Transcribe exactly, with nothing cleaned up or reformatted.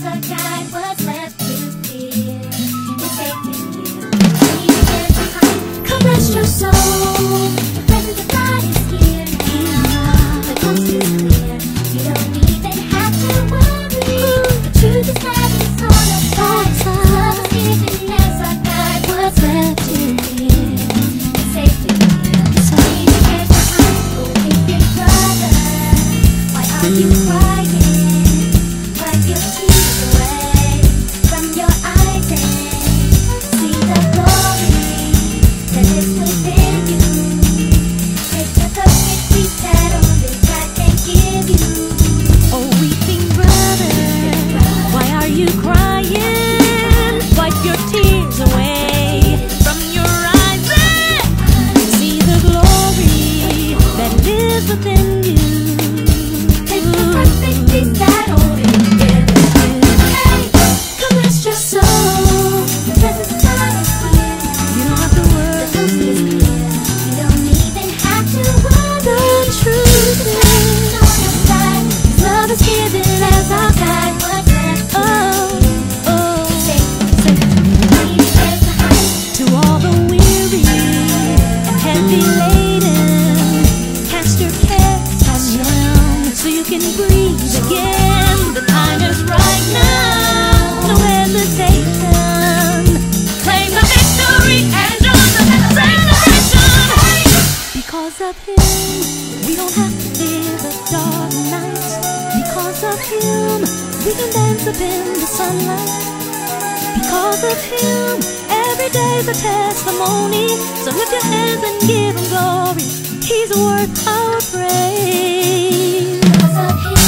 as a guide, what's left to fear is safe in you. Leave it behind. Come rest your soul. The presence of God is here now. The coast is clear. You don't even have to worry. The truth is that it's on the side. Love is given as a guide, what's left to fear is safe in you. Leave it behind. Oh, big brother, why are you crying? Wipe your tears away from your eyes and see the glory that is within you. Take the perfect peace that only God can give you. Oh, weeping brother, why are you crying? Wipe your tears away from your eyes and see the glory that lives within you. Take the perfect peace that only God can give you. Hey, come rest your soul. The presence of God is here. You don't have to The worry. coast is clear. You don't even have to worry. The truth is, On your side, His love is given as our guide. What's left to oh, oh, safe, safe, leave it behind. to all the weary and heavy laden, cast your cares on Him so you can breathe again. The time is right now, no hesitation. Claim the victory and join the celebration. Because of Him, we don't have to fear the dark nights. Because of Him, we can dance up in the sunlight. Because of Him, every day's a testimony. So lift your hands and give Him glory. He's worth our praise. Because of Him,